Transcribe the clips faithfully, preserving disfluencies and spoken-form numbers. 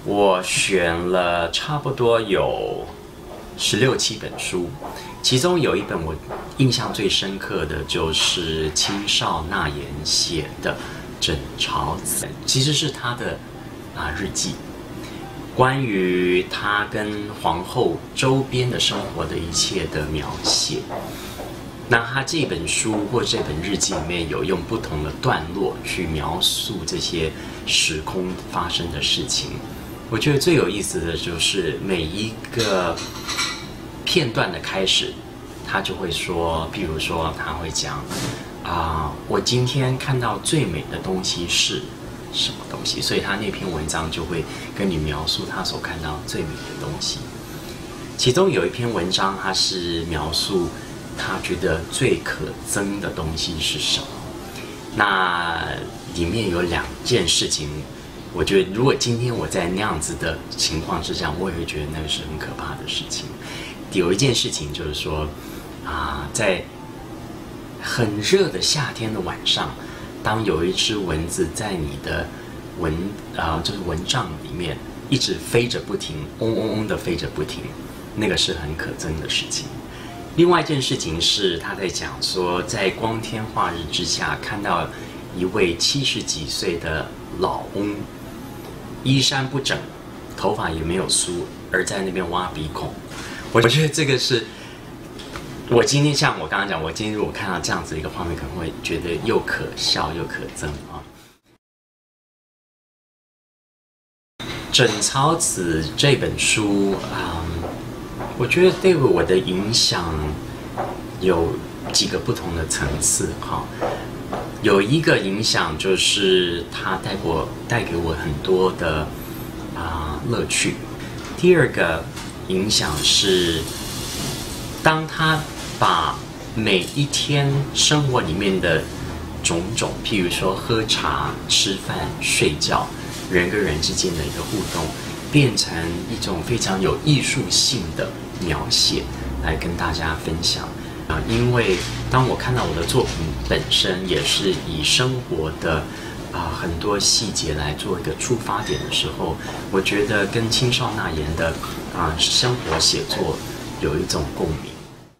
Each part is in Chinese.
我选了差不多有十六七本书，其中有一本我印象最深刻的就是青少纳言写的《枕朝子》，其实是他的啊日记，关于他跟皇后周边的生活的一切的描写。那他这本书或这本日记里面有用不同的段落去描述这些时空发生的事情。我觉得最有意思的就是每一个片段的开始，他就会说，譬如说他会讲啊、呃，我今天看到最美的东西是什么东西，所以他那篇文章就会跟你描述他所看到最美的东西。其中有一篇文章，他是描述他觉得最可憎的东西是什么。那里面有两件事情，我觉得如果今天我在那样子的情况之下，我也会觉得那个是很可怕的事情。有一件事情就是说，啊，在很热的夏天的晚上，当有一只蚊子在你的蚊啊、呃，就是蚊帐里面一直飞着不停，嗡嗡嗡的飞着不停，那个是很可憎的事情。另外一件事情是他在讲说，在光天化日之下看到一位七十几岁的老翁，衣衫不整，头发也没有梳，而在那边挖鼻孔。我觉得这个是我今天像我刚刚讲，我今天如果看到这样子一个画面，可能会觉得又可笑又可憎啊。《枕朝子》这本书啊。嗯我觉得对我的影响有几个不同的层次哈。有一个影响就是它带过带给我很多的啊、呃、乐趣。第二个影响是，当他把每一天生活里面的种种，譬如说喝茶、吃饭、睡觉，人跟人之间的一个互动，变成一种非常有艺术性的描写来跟大家分享啊！因为当我看到我的作品本身也是以生活的啊很多细节来做一个出发点的时候，我觉得跟青少纳言的啊生活写作有一种共鸣。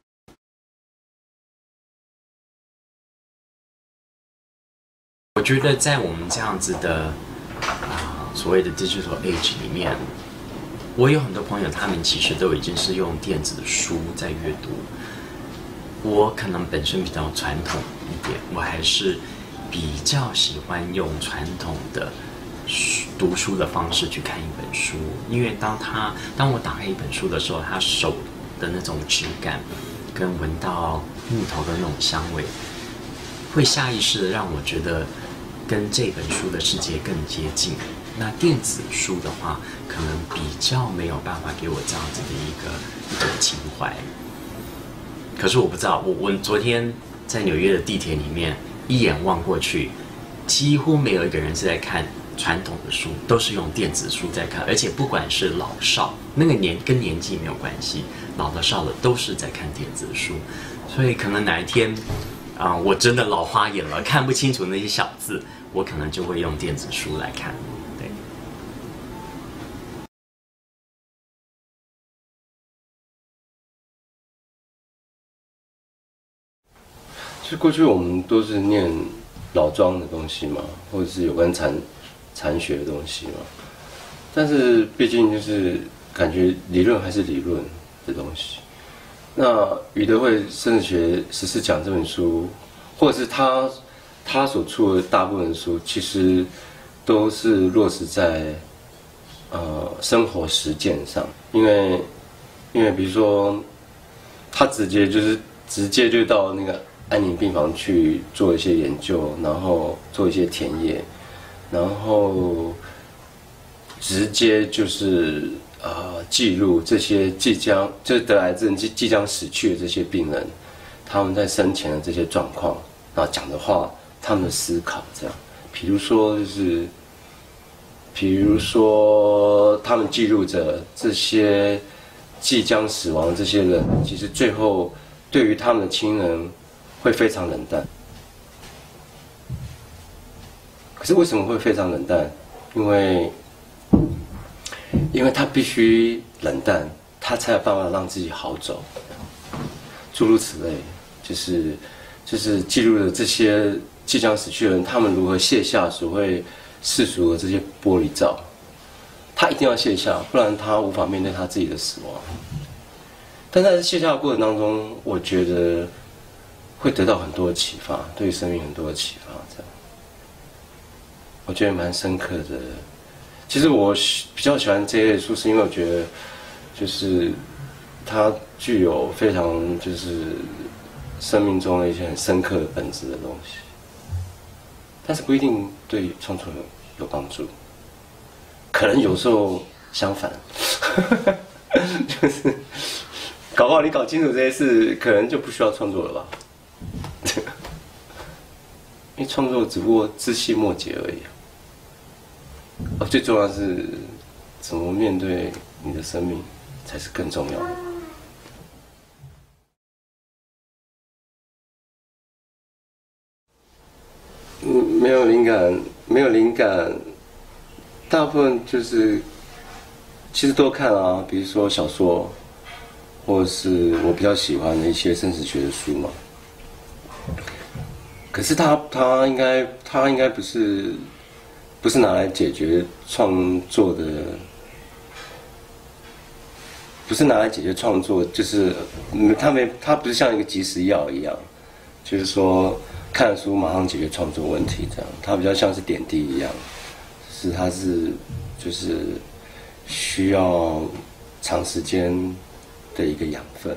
我觉得在我们这样子的啊所谓的 digital age 里面，我有很多朋友，他们其实都已经是用电子书在阅读。我可能本身比较传统一点，我还是比较喜欢用传统的读书的方式去看一本书，因为当他当我打开一本书的时候，他手的那种质感，跟闻到木头的那种香味，会下意识的让我觉得跟这本书的世界更接近。那电子书的话，可能比较没有办法给我这样子的一个一种情怀。可是我不知道，我我昨天在纽约的地铁里面一眼望过去，几乎没有一个人是在看传统的书，都是用电子书在看，而且不管是老少，那个年跟年纪没有关系，老的少的都是在看电子书。所以可能哪一天啊、呃，我真的老花眼了，看不清楚那些小字，我可能就会用电子书来看。 就过去我们都是念老庄的东西嘛，或者是有关禅禅学的东西嘛。但是毕竟就是感觉理论还是理论的东西。那余德慧生死学十四讲这本书，或者是他他所出的大部分书，其实都是落实在呃生活实践上。因为因为比如说，他直接就是直接就到那个安宁病房去做一些研究，然后做一些田野，然后直接就是呃记录这些即将就是得癌症即即将死去的这些病人，他们在生前的这些状况，然后讲的话，他们的思考这样。比如说就是，比如说他们记录着这些即将死亡的这些人，其实最后对于他们的亲人会非常冷淡。可是为什么会非常冷淡？因为因为他必须冷淡，他才有办法让自己好走，诸如此类，就是就是记录了这些即将死去的人，他们如何卸下所谓世俗的这些玻璃罩，他一定要卸下，不然他无法面对他自己的死亡。但在卸下的过程当中，我觉得会得到很多的启发，对于生命很多的启发，这样，我觉得蛮深刻的。其实我比较喜欢这一类书，是因为我觉得，就是它具有非常就是生命中的一些很深刻的本质的东西，但是不一定对创作有有帮助，可能有时候相反，就是搞不好你搞清楚这些事，可能就不需要创作了吧？因为创作只不过枝细末节而已啊。哦，最重要的是怎么面对你的生命，才是更重要的。嗯，没有灵感，没有灵感，大部分就是其实都看啊，比如说小说，或者是我比较喜欢的一些生死学的书嘛。可是他他应该他应该不是。不是拿来解决创作的，不是拿来解决创作，就是他没，他不是像一个及时药一样，就是说看了书马上解决创作问题这样，它比较像是点滴一样，是它是就是需要长时间的一个养分。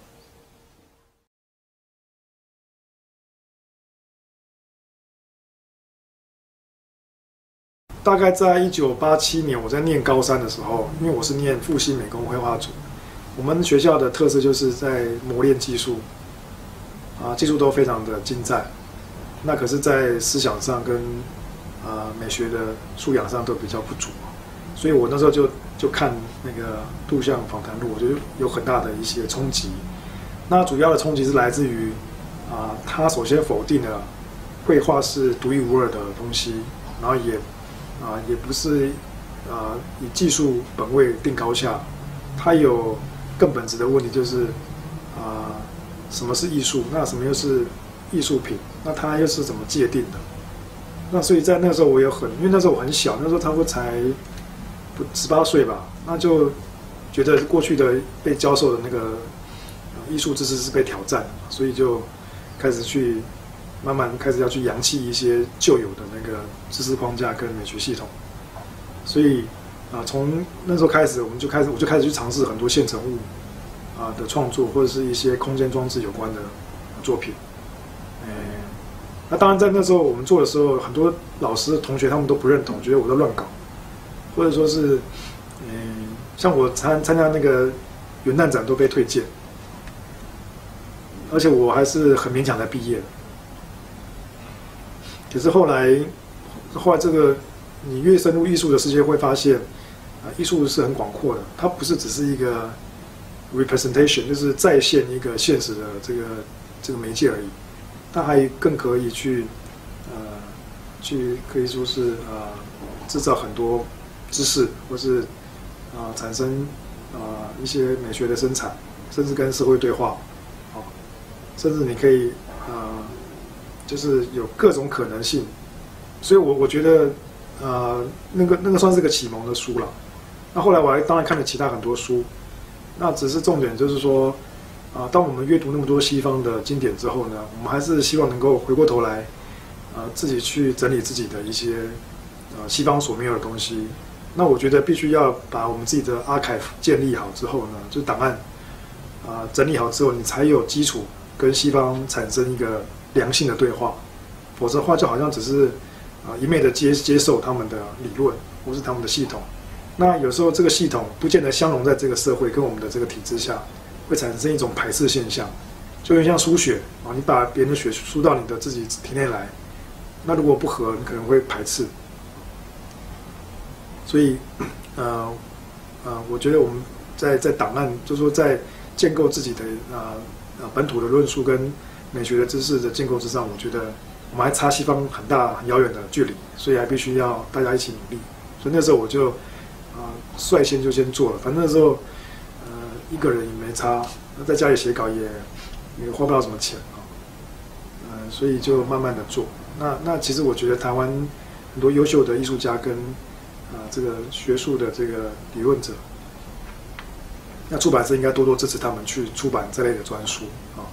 大概在一九八七年，我在念高三的时候，因为我是念复兴美工绘画组，我们学校的特色就是在磨练技术，啊，技术都非常的精湛，那可是，在思想上跟啊美学的素养上都比较不足，所以我那时候就就看那个杜象访谈录，我觉得有很大的一些冲击。那主要的冲击是来自于啊，他首先否定了绘画是独一无二的东西，然后也啊，也不是啊以技术本位定高下，它有更本质的问题，就是啊什么是艺术？那什么又是艺术品？那它又是怎么界定的？那所以在那个时候我也很，因为那时候我很小，那时候差不多才不十八岁吧，那就觉得过去的被教授的那个艺术知识是被挑战的，所以就开始去。慢慢开始要去扬弃一些旧有的那个知识框架跟美学系统，所以啊，从那时候开始，我们就开始我就开始去尝试很多现成物啊的创作，或者是一些空间装置有关的作品。诶，那当然在那时候我们做的时候，很多老师同学他们都不认同，觉得我在乱搞，或者说是，嗯，像我参参加那个元旦展都被推荐，而且我还是很勉强才毕业的。可是后来，后来这个你越深入艺术的世界，会发现，啊，艺术是很广阔的，它不是只是一个 representation， 就是再现一个现实的这个这个媒介而已，它还更可以去，呃，去可以说是呃制造很多知识，或是啊、呃、产生啊、呃、一些美学的生产，甚至跟社会对话，啊，甚至你可以啊。呃就是有各种可能性，所以我我觉得，呃，那个那个算是个启蒙的书了。那后来我还当然看了其他很多书，那只是重点就是说，啊、呃，当我们阅读那么多西方的经典之后呢，我们还是希望能够回过头来，啊、呃，自己去整理自己的一些，呃，西方所没有的东西。那我觉得必须要把我们自己的 archive 建立好之后呢，就是档案，啊、呃，整理好之后，你才有基础跟西方产生一个良性的对话，否则的话就好像只是啊、呃、一昧的接接受他们的理论或是他们的系统，那有时候这个系统不见得相容在这个社会跟我们的这个体制下，会产生一种排斥现象，就有点像输血啊，你把别人的血输到你的自己体内来，那如果不合，你可能会排斥。所以，呃呃，我觉得我们在在档案，就是说在建构自己的啊呃本土的论述跟美学的知识的建构之上，我觉得我们还差西方很大很遥远的距离，所以还必须要大家一起努力。所以那时候我就啊率先就先做了，反正那时候呃一个人也没差，那在家里写稿也也花不了什么钱啊，呃所以就慢慢的做。那那其实我觉得台湾很多优秀的艺术家跟啊这个学术的这个理论者，那出版社应该多多支持他们去出版这类的专书啊。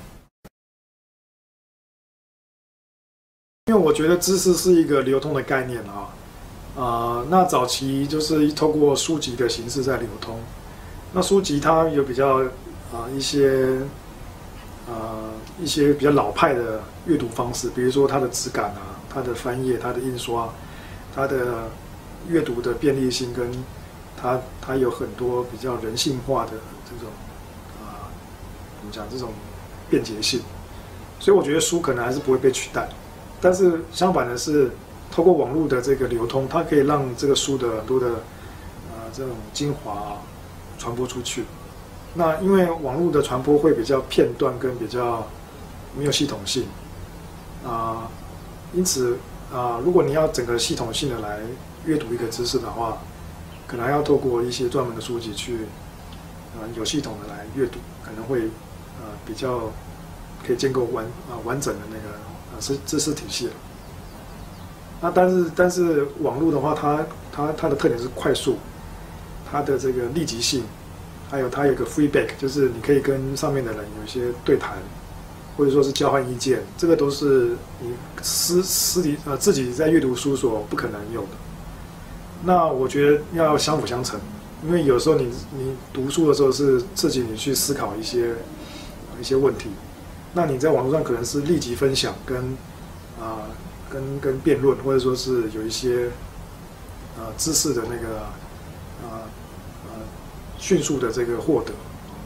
因为我觉得知识是一个流通的概念啊，啊、呃，那早期就是透过书籍的形式在流通。那书籍它有比较啊、呃、一些呃一些比较老派的阅读方式，比如说它的质感啊、它的翻页、它的印刷、它的阅读的便利性，跟它它有很多比较人性化的这种啊、呃、怎么讲这种便捷性，所以我觉得书可能还是不会被取代。但是相反的是，透过网络的这个流通，它可以让这个书的很多的呃这种精华、啊、传播出去。那因为网络的传播会比较片段跟比较没有系统性啊、呃，因此啊、呃，如果你要整个系统性的来阅读一个知识的话，可能要透过一些专门的书籍去呃有系统的来阅读，可能会呃比较可以建构完啊、呃、完整的那个。是知识体系了。那但是但是网络的话，它它它的特点是快速，它的这个立即性，还有它有个 feedback， 就是你可以跟上面的人有一些对谈，或者说是交换意见，这个都是你私私底呃自己在阅读书所不可能有的。那我觉得要相辅相成，因为有时候你你读书的时候是自己你去思考一些一些问题。那你在网络上可能是立即分享跟啊、呃、跟跟辩论，或者说是有一些呃知识的那个呃呃迅速的这个获得。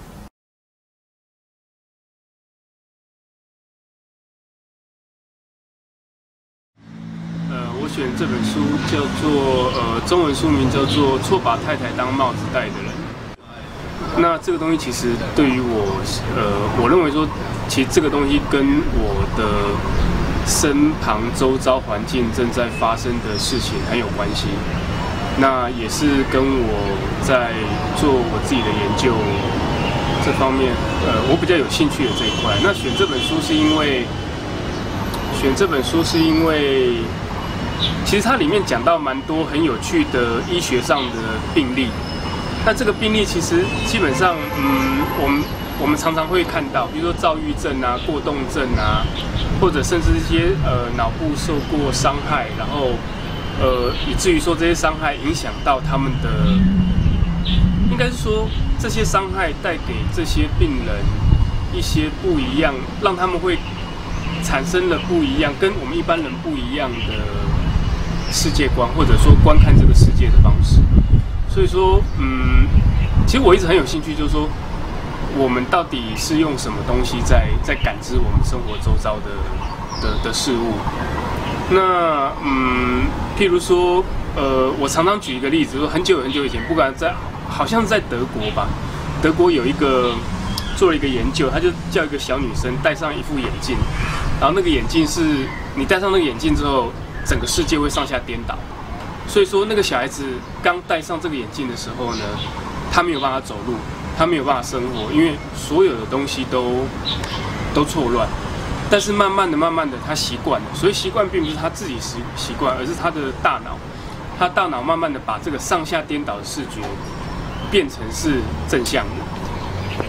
呃，我选这本书叫做呃中文书名叫做《错把太太当帽子戴的人》。那这个东西其实对于我，呃，我认为说，其实这个东西跟我的身旁周遭环境正在发生的事情很有关系。那也是跟我在做我自己的研究这方面，呃，我比较有兴趣的这一块。那选这本书是因为，选这本书是因为，其实它里面讲到蛮多很有趣的医学上的病例。那这个病例其实基本上，嗯，我们我们常常会看到，比如说躁郁症啊、过动症啊，或者甚至一些呃脑部受过伤害，然后呃以至于说这些伤害影响到他们的，应该是说这些伤害带给这些病人一些不一样，让他们会产生了不一样，跟我们一般人不一样的世界观，或者说观看这个世界的方式。所以说，嗯，其实我一直很有兴趣，就是说，我们到底是用什么东西在在感知我们生活周遭的的的事物？那，嗯，譬如说，呃，我常常举一个例子，说很久很久以前，不管在好像是在德国吧，德国有一个做了一个研究，他就叫一个小女生戴上一副眼镜，然后那个眼镜是你戴上那个眼镜之后，整个世界会上下颠倒。所以说，那个小孩子刚戴上这个眼镜的时候呢，他没有办法走路，他没有办法生活，因为所有的东西都都错乱。但是慢慢的、慢慢的，他习惯了。所以习惯并不是他自己习习惯，而是他的大脑，他大脑慢慢的把这个上下颠倒的视觉变成是正向的。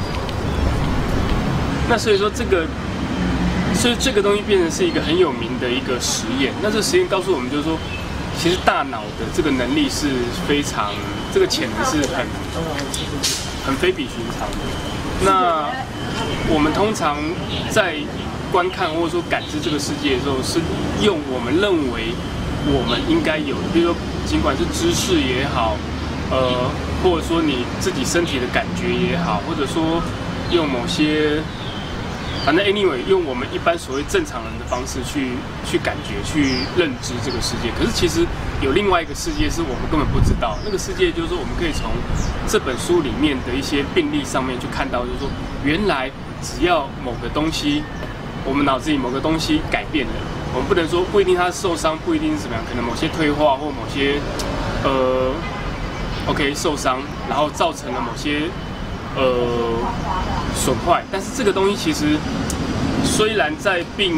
那所以说这个，所以这个东西变成是一个很有名的一个实验。那这个实验告诉我们，就是说。其实大脑的这个能力是非常，这个潜能是很很非比寻常的。那我们通常在观看或者说感知这个世界的时候，是用我们认为我们应该有的，比如说尽管是知识也好，呃，或者说你自己身体的感觉也好，或者说用某些。反正 anyway， 用我们一般所谓正常人的方式去去感觉、去认知这个世界。可是其实有另外一个世界是我们根本不知道。那个世界就是说，我们可以从这本书里面的一些病例上面去看到，就是说，原来只要某个东西，我们脑子里某个东西改变了，我们不能说不一定它受伤，不一定是怎么样，可能某些退化或某些呃 OK 受伤，然后造成了某些呃损坏，但是这个东西其实虽然在病，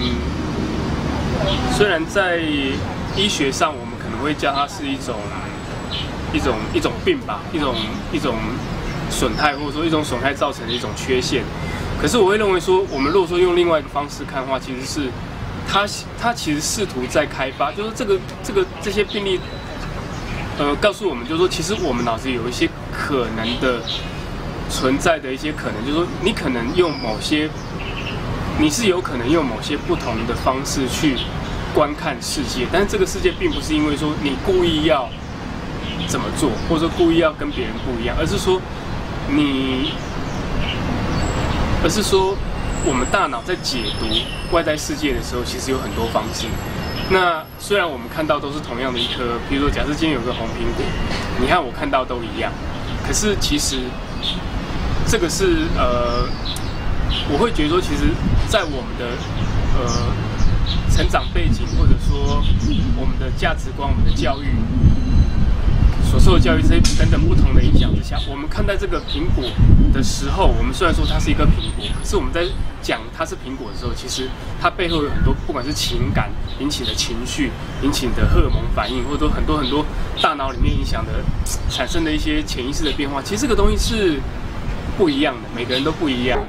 虽然在医学上我们可能会叫它是一种一种一种病吧，一种一种损害，或者说一种损害造成的一种缺陷。可是我会认为说，我们如果说用另外一个方式看的话，其实是它它其实试图在开发，就是这个这个这些病例，呃，告诉我们就是说，其实我们脑子有一些可能的存在的一些可能，就是说你可能用某些，你是有可能用某些不同的方式去观看世界，但是这个世界并不是因为说你故意要怎么做，或者说故意要跟别人不一样，而是说你。而是说，我们大脑在解读外在世界的时候，其实有很多方式。那虽然我们看到都是同样的一颗，比如说，假设今天有个红苹果，你看我看到都一样，可是其实这个是呃，我会觉得说，其实，在我们的呃成长背景，或者说我们的价值观、我们的教育。所受的教育这些等等不同的影响之下，我们看待这个苹果的时候，我们虽然说它是一个苹果，可是我们在讲它是苹果的时候，其实它背后有很多，不管是情感引起的情绪、引起的荷尔蒙反应，或者说很多很多大脑里面影响的产生的一些潜意识的变化，其实这个东西是不一样的，每个人都不一样。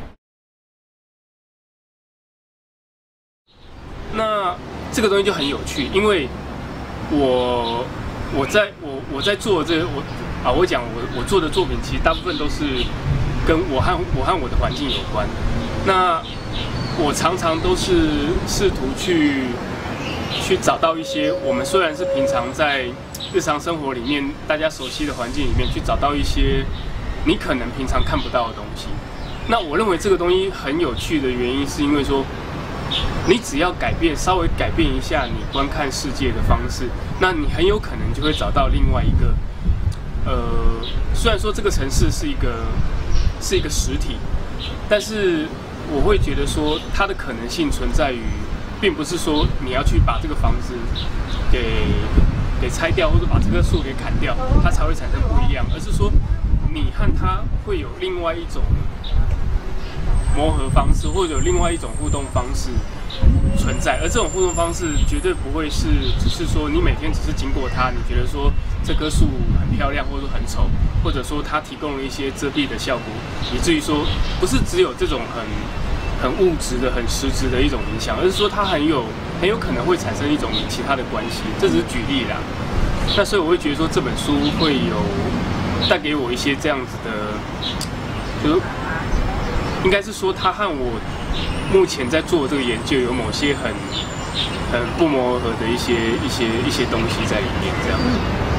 那这个东西就很有趣，因为我。我在我我在做这个我啊，我讲我我做的作品，其实大部分都是跟我和我和我的环境有关。那我常常都是试图去去找到一些我们虽然是平常在日常生活里面大家熟悉的环境里面，去找到一些你可能平常看不到的东西。那我认为这个东西很有趣的原因，是因为说。你只要改变，稍微改变一下你观看世界的方式，那你很有可能就会找到另外一个，呃，虽然说这个城市是一个是一个实体，但是我会觉得说它的可能性存在于，并不是说你要去把这个房子给给拆掉，或者把这棵树给砍掉，它才会产生不一样，而是说你和它会有另外一种。磨合方式，或者有另外一种互动方式存在，而这种互动方式绝对不会是只是说你每天只是经过它，你觉得说这棵树很漂亮，或者说很丑，或者说它提供了一些遮蔽的效果，以至于说不是只有这种很很物质的、很实质的一种影响，而是说它很有很有可能会产生一种其他的关系。这只是举例啦。那所以我会觉得说这本书会有带给我一些这样子的，就是。应该是说，他和我目前在做这个研究有某些很很不谋而合的一些一些一些东西在里面，这样。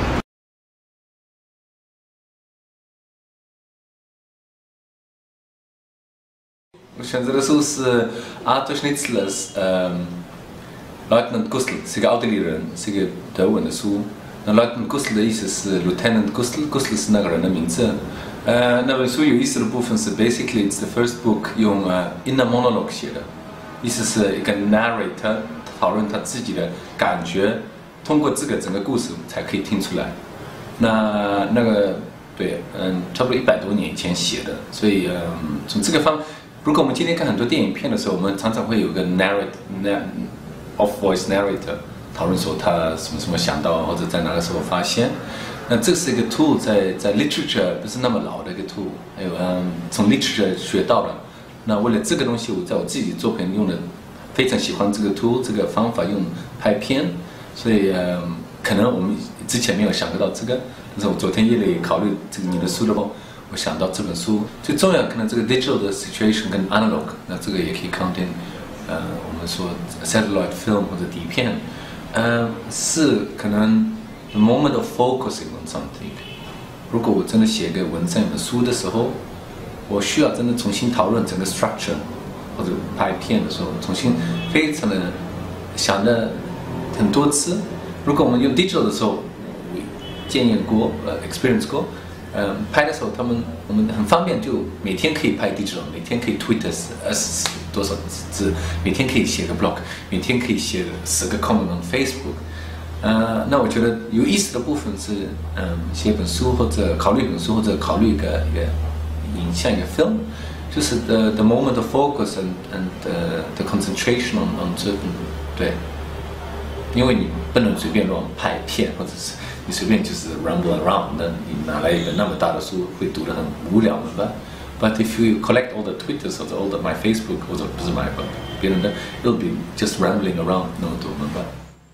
我选择的书是 Arthur Schnitzlers， 呃 ，Lieutenant Gustl， 是一个奥地利人，是一个德文的书。那 Lieutenant Gustl 的意思是 Lieutenant Gustl，Gustl 是那个人的名字。呃，那本书有意思的部分是 basically it's the first book 用呃 inner monologue 写的，意思是一个 narrator 讨论他自己的感觉，通过这个整个故事才可以听出来。那那个对，嗯，差不多一百多年以前写的，所以嗯，从这个方，如果我们今天看很多电影片的时候，我们常常会有个 narrator off voice narrator 讨论说他什么什么想到或者在哪个时候发现。那这是一个 tool， 在在 literature 不是那么老的一个 tool， 还有嗯从 literature 学到的。那为了这个东西，我在我自己作品用的非常喜欢这个 tool 这个方法用拍片，所以嗯可能我们之前没有想到这个，但是我昨天夜里考虑这个你的书的后，我想到这本书最重要，可能这个 digital 的 situation 跟 analog， 那这个也可以 contain 呃我们说 satellite film 或者底片，嗯是可能。The moment of focusing on something。如果我真的写一个文章、一本书的时候，我需要真的重新讨论整个 structure， 或者拍片的时候，重新非常的想了很多次。如果我们用 digital 的时候，经验过、呃 experience 过，嗯、呃，拍的时候他们我们很方便，就每天可以拍 digital， 每天可以 Twitter 二十多少字，每天可以写个 blog， 每天可以写十个 comment on Facebook。 呃，那我觉得有意思的部分是，嗯，写一本书或者考虑一本书或者考虑一个一个影像一个 film， 就是 the the moment of focus and and the the concentration on on 这本对，因为你不能随便乱拍片，或者是你随便就是 rumble around， 那你拿来一个那么大的书会读得很无聊的吧。But if you collect all the Twitters or the, all the my Facebook 或者不是 my 别人的 ，it'll be just rambling around 那么多，明白？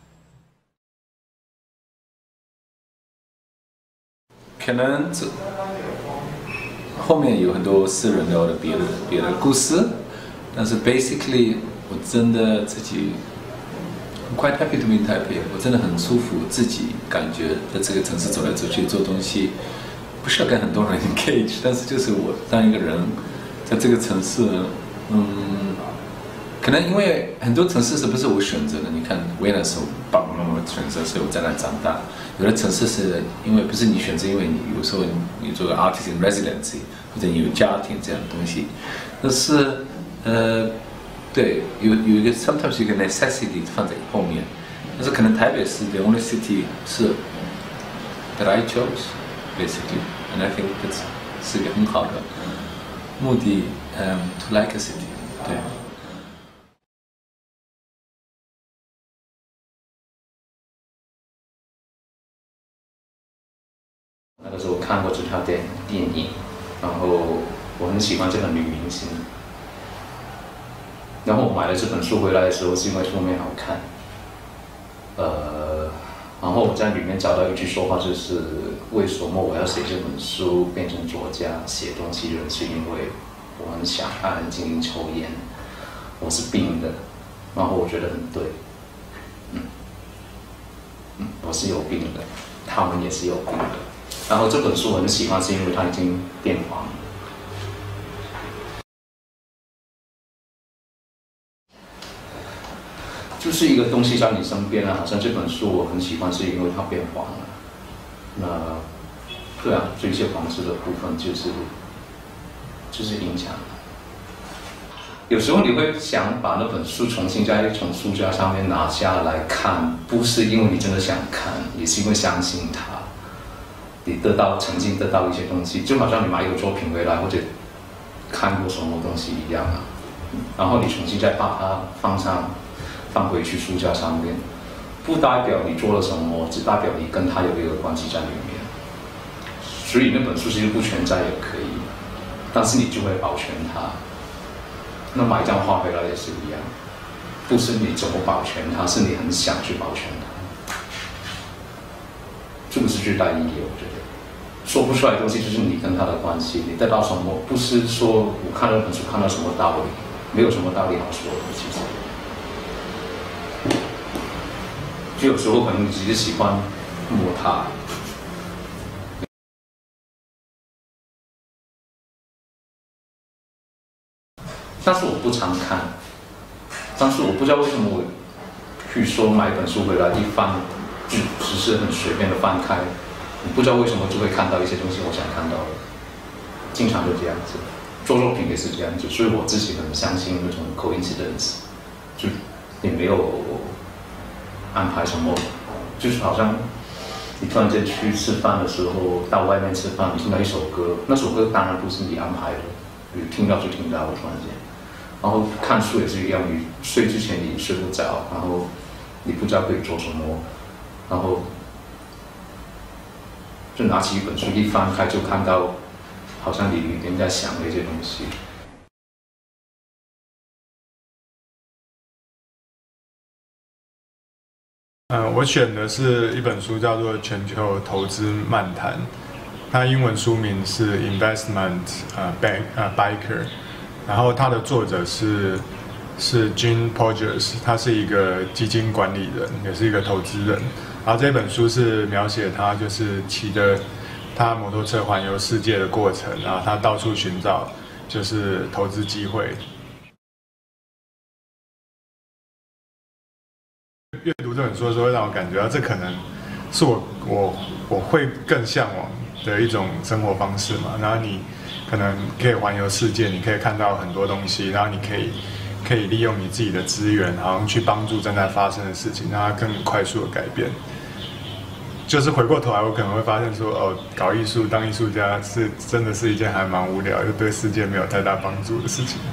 可能这后面有很多私人的别的别的故事，但是 basically 我真的自己 I'm quite happy to be in Taipei， 我真的很舒服，自己感觉在这个城市走来走去做东西。不需要跟很多人 engage， 但是就是我当一个人，在这个城市，嗯，可能因为很多城市是不是我选择的？你看维也纳是我爸爸妈妈选择，所以我在那长大。有的城市是因为不是你选择，因为你有时候你做个 artist in residency， 或者你有家庭这样的东西。但是，呃，对，有有一个 sometimes 有一个 necessity 放在后面，但是可能台北是 the only city 是 that I chose。Basically, and I think that's 是一个很好的目的，嗯、um, ，to like a city， 对。 那个时候看过这条电电影，然后我很喜欢这个女明星，然后我买了这本书回来的时候，是因为封面好看，呃。然后我在里面找到一句说话，就是为什么我要写这本书，变成作家，写东西人，是因为我很想安安静静抽烟，我是病的，然后我觉得很对，嗯，嗯，我是有病的，他们也是有病的。然后这本书我很喜欢，是因为它已经变黄了。就是一个东西在你身边啊，好像这本书我很喜欢，是因为它变黄了。那，对啊，这些黄色的部分就是就是影响。有时候你会想把那本书重新再从书架上面拿下来看，不是因为你真的想看，也是因为相信它。你得到曾经得到一些东西，就好像你买一个作品回来或者看过什么东西一样啊，然后你重新再把它放上。放回去书架上面，不代表你做了什么，只代表你跟他有一个关系在里面。所以那本书其实不存在也可以，但是你就会保全它。那买一张画回来也是一样，不是你怎么保全它，是你很想去保全它。这个是最大意义，我觉得。说不出来的东西就是你跟他的关系，你得到什么，不是说我看了本书看到什么道理，没有什么道理好说的，其实。就有时候可能只是喜欢摸它。但是我不常看，但是我不知道为什么我去说买一本书回来一翻，就只是很随便的翻开，我不知道为什么就会看到一些东西我想看到的，经常就这样子，做作品也是这样子，所以我自己很相信那种 coincidence， 就也没有安排什么，就是好像你突然间去吃饭的时候，到外面吃饭，你听到一首歌，那首歌当然不是你安排的，你听到就听到了，突然间。然后看书也是一样，你睡之前你睡不着，然后你不知道可以做什么，然后就拿起一本书一翻开就看到，好像你里面在想的一些东西。 嗯，我选的是一本书，叫做《全球投资漫谈》，它英文书名是 Investment 呃 Bank 呃 Biker， 然后它的作者是是 Gene Porges， 他是一个基金管理人，也是一个投资人。然后这本书是描写他就是骑着他摩托车环游世界的过程，然后他到处寻找就是投资机会。阅读这本书的时候，会让我感觉到这可能是我我我会更向往的一种生活方式嘛。然后你可能可以环游世界，你可以看到很多东西，然后你可以可以利用你自己的资源，好像去帮助正在发生的事情，让它更快速的改变。 就是回过头来，我可能会发现说，哦，搞艺术当艺术家是真的是一件还蛮无聊，又对世界没有太大帮助的事情。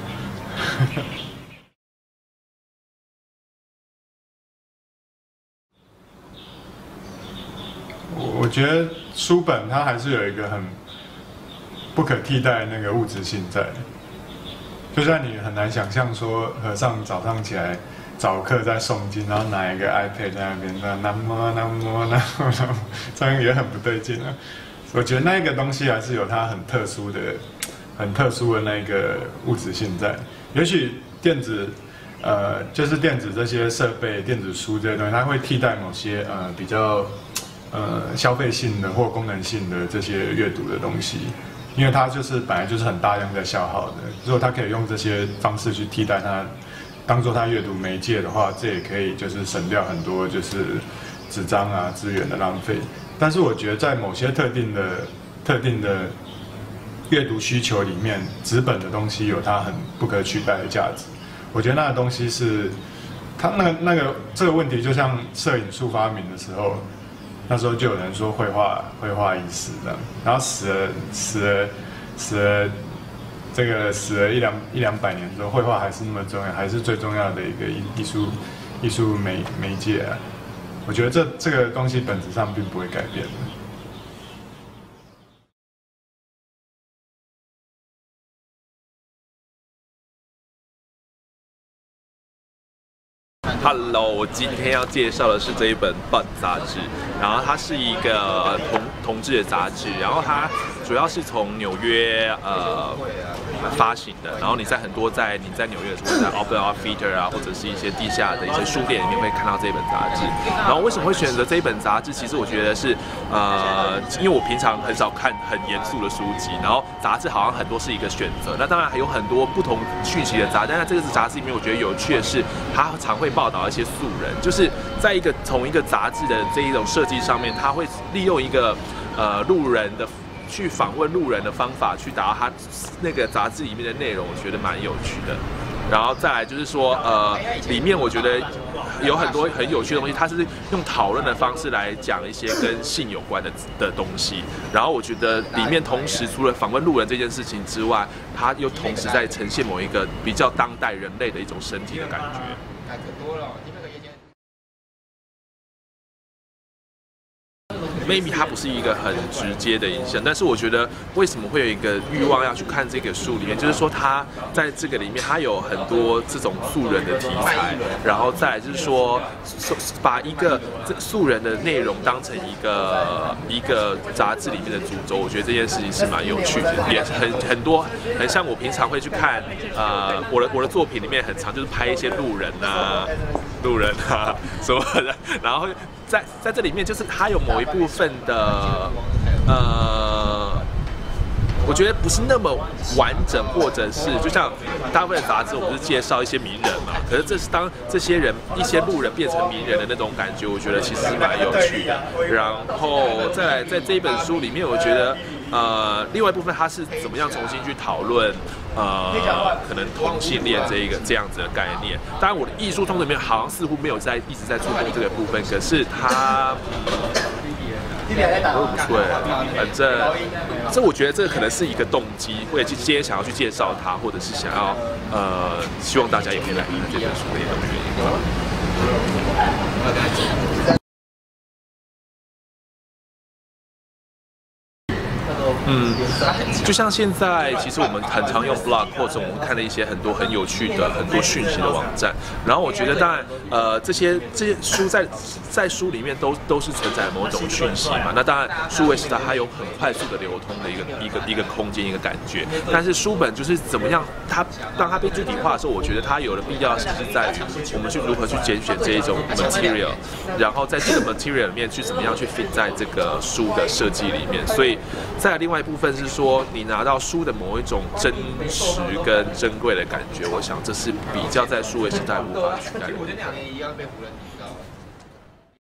我我觉得书本它还是有一个很不可替代的那个物质性在，就像你很难想象说和尚早上起来早课在诵经，然后拿一个 iPad 在那边那南无南无南无南无，这样也很不对劲啊。我觉得那个东西还是有它很特殊的、很特殊的那个物质性在。也许电子，呃，就是电子这些设备、电子书这些东西，它会替代某些呃比较呃消费性的或功能性的这些阅读的东西，因为它就是本来就是很大量在消耗的。如果它可以用这些方式去替代它，当做它阅读媒介的话，这也可以就是省掉很多就是纸张啊资源的浪费。但是我觉得在某些特定的特定的阅读需求里面，纸本的东西有它很不可取代的价值。我觉得那个东西是它那个那个这个问题，就像摄影术发明的时候，那时候就有人说绘画绘画已死的，然后死了死了死了这个死了一两一两百年之后，绘画还是那么重要，还是最重要的一个艺艺术艺术媒媒介啊。我觉得这这个东西本质上并不会改变的。 Hello， 我今天要介绍的是这一本《Bud》杂志，然后它是一个同同志的杂志，然后它主要是从纽约呃发行的，然后你在很多在你在纽约的时候，在 Open Art Theater 啊，或者是一些地下的一些书店里面会看到这一本杂志。然后为什么会选择这一本杂志？其实我觉得是呃，因为我平常很少看很严肃的书籍，然后杂志好像很多是一个选择。那当然还有很多不同讯息的杂志，但在这个杂志里面，我觉得有趣的是，它常会报道一些素人，就是在一个从一个杂志的这一种设计上面，它会利用一个呃路人的去访问路人的方法，去达到它那个杂志里面的内容，我觉得蛮有趣的。然后再来就是说，呃，里面我觉得有很多很有趣的东西，它是用讨论的方式来讲一些跟性有关的的东西。然后我觉得里面同时除了访问路人这件事情之外，它又同时在呈现某一个比较当代人类的一种身体的感觉。maybe 它不是一个很直接的影响，但是我觉得为什么会有一个欲望要去看这个书里面，就是说它在这个里面它有很多这种素人的题材，然后再来就是说把一个素人的内容当成一个一个杂志里面的主轴，我觉得这件事情是蛮有趣的，也很很多很像我平常会去看呃我的我的作品里面很常就是拍一些路人啊路人啊什么的，然后在在这里面就是它有某一部分的呃，我觉得不是那么完整，或者是就像大部分的杂志，我们是介绍一些名人嘛，可是这是当这些人一些路人变成名人的那种感觉，我觉得其实是蛮有趣的。然后再来在这一本书里面，我觉得呃，另外一部分它是怎么样重新去讨论。呃，可能同性恋这一个这样子的概念，当然我的艺术通里面好像似乎没有在一直在触碰这个部分，可是它，我不对，反正这我觉得这可能是一个动机，为了今天想要去介绍它，或者是想要呃，希望大家也可以来看这本书的一种原因。嗯，就像现在，其实我们很常用 blog 或者我们看的一些很多很有趣的很多讯息的网站。然后我觉得，当然，呃，这些这些书在在书里面都都是存在某种讯息嘛。那当然，数位时代它有很快速的流通的一个一个一个空间一个感觉。但是书本就是怎么样，它当它被具体化的时候，我觉得它有的必要性是在我们去如何去拣选这一种 material， 然后在这个 material 里面去怎么样去 fit 在这个书的设计里面。所以，在另外一部分是说，你拿到书的某一种真实跟珍贵的感觉，我想这是比较在数位时代无法取代的。